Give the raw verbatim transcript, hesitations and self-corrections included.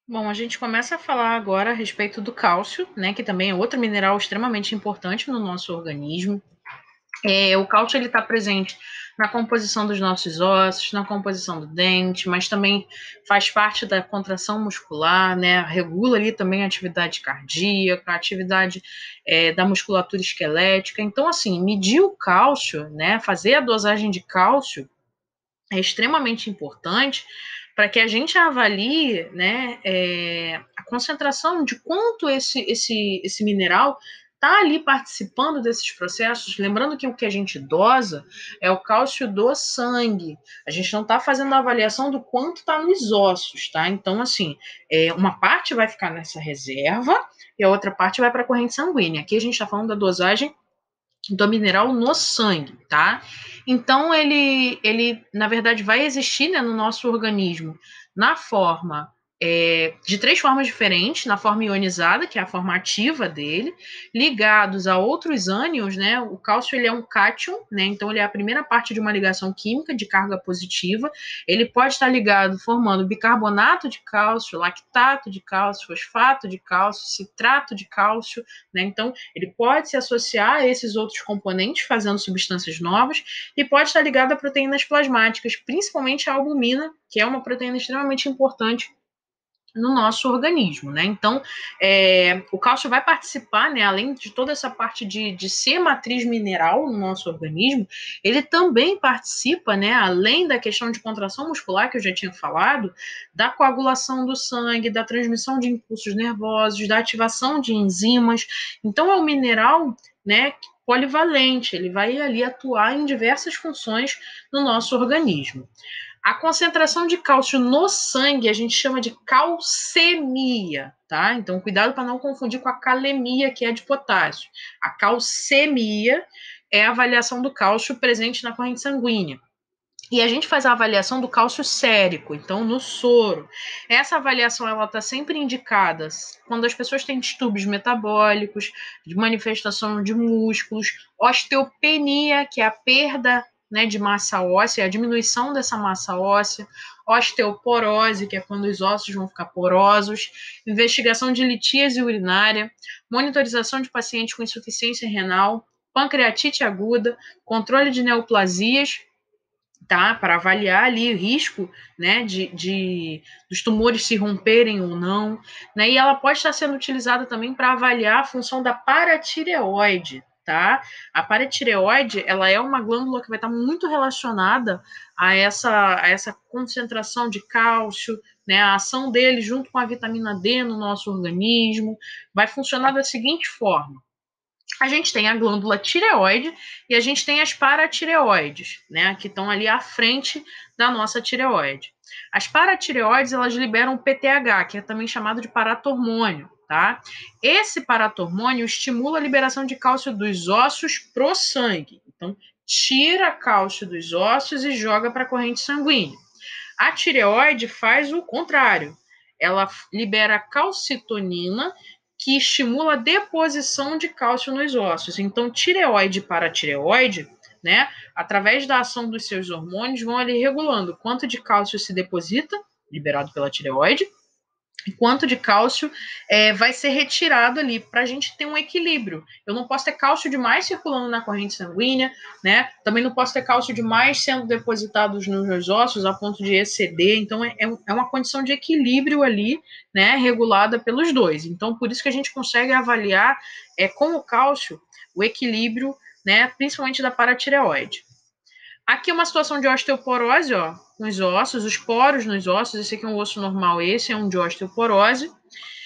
Bom, a gente começa a falar agora a respeito do cálcio, né, que também é outro mineral extremamente importante no nosso organismo. É, o cálcio ele está presente na composição dos nossos ossos, na composição do dente, mas também faz parte da contração muscular, né? Regula ali também a atividade cardíaca, a atividade é, da musculatura esquelética. Então, assim, medir o cálcio, né? Fazer a dosagem de cálcio é extremamente importante para que a gente avalie, né, é, a concentração de quanto esse, esse, esse mineral está ali participando desses processos. Lembrando que o que a gente dosa é o cálcio do sangue. A gente não está fazendo a avaliação do quanto está nos ossos, tá? Então, assim, é, uma parte vai ficar nessa reserva e a outra parte vai para a corrente sanguínea. Aqui a gente está falando da dosagem do mineral no sangue, tá? Então ele, ele na verdade vai existir, né, no nosso organismo na forma é, de três formas diferentes, na forma ionizada, que é a forma ativa dele, ligados a outros ânions, né? O cálcio ele é um cátion, né? Então ele é a primeira parte de uma ligação química de carga positiva. Ele pode estar ligado formando bicarbonato de cálcio, lactato de cálcio, fosfato de cálcio, citrato de cálcio, né? Então ele pode se associar a esses outros componentes, fazendo substâncias novas, e pode estar ligado a proteínas plasmáticas, principalmente a albumina, que é uma proteína extremamente importante no nosso organismo, né? Então, é, o cálcio vai participar, né? Além de toda essa parte de, de ser matriz mineral no nosso organismo, ele também participa, né? Além da questão de contração muscular que eu já tinha falado, da coagulação do sangue, da transmissão de impulsos nervosos, da ativação de enzimas. Então, é um mineral, né? Polivalente, ele vai ali atuar em diversas funções no nosso organismo. A concentração de cálcio no sangue a gente chama de calcemia, tá? Então, cuidado para não confundir com a calemia, que é de potássio. A calcemia é a avaliação do cálcio presente na corrente sanguínea. E a gente faz a avaliação do cálcio sérico, então no soro. Essa avaliação ela está sempre indicada quando as pessoas têm distúrbios metabólicos, de manifestação de músculos, osteopenia, que é a perda, né, de massa óssea, a diminuição dessa massa óssea, osteoporose, que é quando os ossos vão ficar porosos, investigação de litíase urinária, monitorização de pacientes com insuficiência renal, pancreatite aguda, controle de neoplasias, tá? Para avaliar ali o risco, né, de, de dos tumores se romperem ou não, né? E ela pode estar sendo utilizada também para avaliar a função da paratireoide, tá? A paratireoide, ela é uma glândula que vai estar muito relacionada a essa, a essa concentração de cálcio, né? A ação dele junto com a vitamina D no nosso organismo vai funcionar da seguinte forma: a gente tem a glândula tireoide e a gente tem as paratireoides, né, que estão ali à frente da nossa tireoide. As paratireoides, elas liberam o P T H, que é também chamado de paratormônio, tá? Esse paratormônio estimula a liberação de cálcio dos ossos pro sangue. Então, tira cálcio dos ossos e joga para a corrente sanguínea. A tireoide faz o contrário. Ela libera calcitonina, que estimula a deposição de cálcio nos ossos. Então, tireoide para tireoide, né, através da ação dos seus hormônios, vão ali regulando quanto de cálcio se deposita, liberado pela tireoide, e quanto de cálcio é, vai ser retirado ali para a gente ter um equilíbrio. Eu não posso ter cálcio demais circulando na corrente sanguínea, né? Também não posso ter cálcio demais sendo depositados nos meus ossos a ponto de exceder. Então é, é uma condição de equilíbrio ali, né? Regulada pelos dois. Então por isso que a gente consegue avaliar é, com o cálcio o equilíbrio, né? Principalmente da paratireoide. Aqui é uma situação de osteoporose, ó, nos ossos, os poros nos ossos. Esse aqui é um osso normal, esse é um de osteoporose.